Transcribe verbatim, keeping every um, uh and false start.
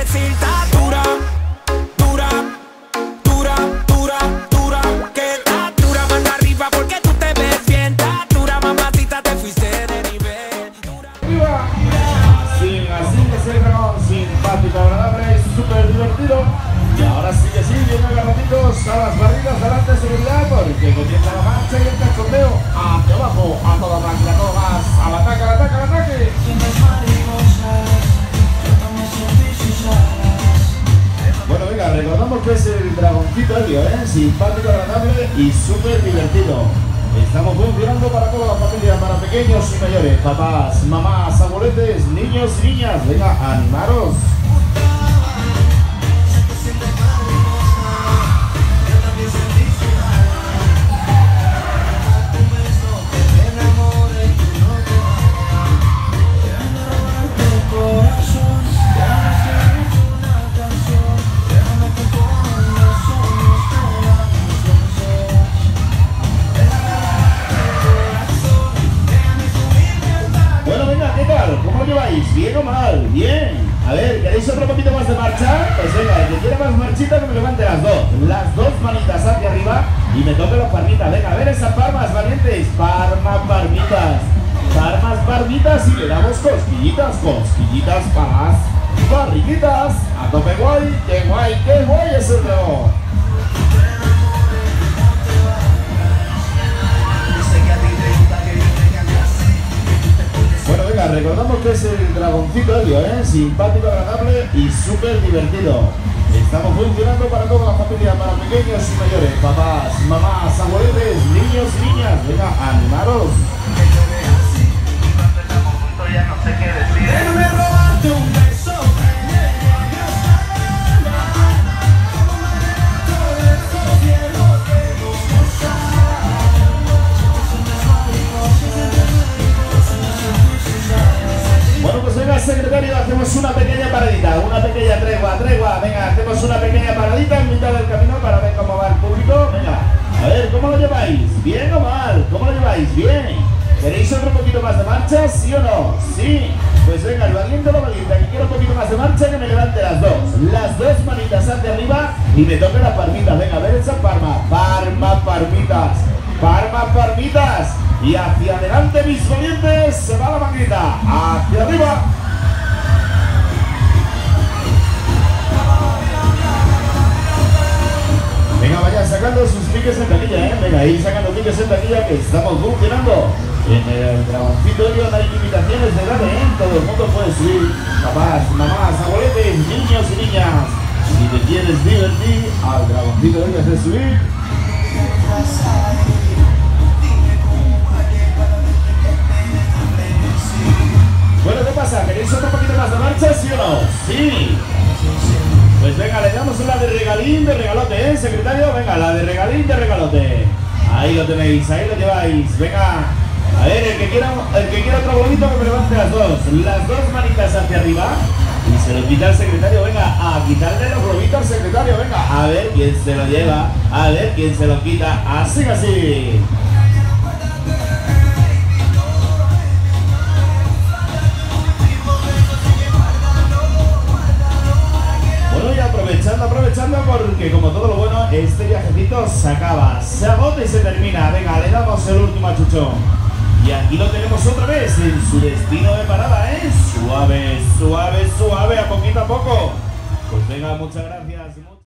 decir, está dura, dura, dura, dura, dura, que está dura, mano arriba porque tú te ves bien, está dura, mamacita, te fuiste de nivel. ¡Viva! Así, así que se grabó simpático, agradable y súper divertido. Y ahora sí que sí, vienen agarraditos a las barrigas delante de seguridad porque comienza la marcha y el cachondeo hacia abajo, a toda máquina, a todo gas, al ataque, al ataque, al ataque. Bueno, venga, recordamos que es el dragoncito Helio, ¿eh? Simpático, agradable y súper divertido. Estamos funcionando para toda la familia, para pequeños y mayores, papás, mamás, abueletes, niños y niñas. Venga, animaros. ¿Cómo lo lleváis? ¿Bien o mal? Bien. A ver, ¿queréis otro poquito más de marcha? Pues venga, el que quiera más marchita que me levante las dos. Las dos manitas hacia arriba y me toque las palmitas. Venga, a ver esas palmas valientes. Palmas, palmitas. Palmas, palmitas y le damos cosquillitas, cosquillitas para las barriguitas. A tope guay, qué guay, qué guay es el reloj. Bueno, venga, recordamos que es el dragoncito Helio, ¿eh? Simpático, agradable y súper divertido. Estamos funcionando para toda la familia, para pequeños y mayores, papás, mamás, abueletes, niños y niñas. Venga, animaros. Ya no sé qué decir. Déjame robarte un beso. Bueno, pues venga, secretario, hacemos una pequeña paradita, una pequeña tregua, tregua. Venga, hacemos una pequeña paradita en mitad del camino para ver cómo va el público. Venga, a ver, ¿cómo lo lleváis? ¿Bien o mal? ¿Cómo lo lleváis? ¿Bien? ¿Queréis otro poquito más de marcha? ¿Sí o no? Sí. Pues venga, el valiente o la valiente, que quiero un poquito más de marcha, que me levante las dos. Las dos manitas hacia arriba y me toque la palmita. Venga, a ver esa palma. Palma, palmitas. Palmas, palmitas. Y hacia adelante, mis valientes, se va la manguita. Hacia arriba. Venga, vayan sacando sus tickets en taquilla, ¿eh? Venga, ir sacando tickets en taquilla que estamos funcionando. En el dragoncito Helio no hay limitaciones de edad, ¿eh? Todo el mundo puede subir. Papás, mamás, abueletes, niños y niñas. Si te quieres divertir, al dragoncito Helio has de subir. Bueno, ¿qué pasa? ¿Queréis otro poquito más de marcha, sí o no? Sí. Pues venga, le damos la de regalín, de regalote, ¿eh, secretario? Venga, la de regalín, de regalote. Ahí lo tenéis, ahí lo lleváis. Venga, a ver, el que quiera, el que quiera otro bonito que me levante las dos. Las dos manitas hacia arriba. Y se lo quita el secretario. Venga, a quitarle los globitos al secretario. Venga, a ver quién se lo lleva. A ver quién se lo quita. Así que así. Aprovechando, aprovechando porque como todo lo bueno, este viajecito se acaba, se agota y se termina. Venga, le damos el último achuchón. Y aquí lo tenemos otra vez en su destino de parada, ¿eh? Suave, suave, suave, a poquito a poco. Pues venga, muchas gracias.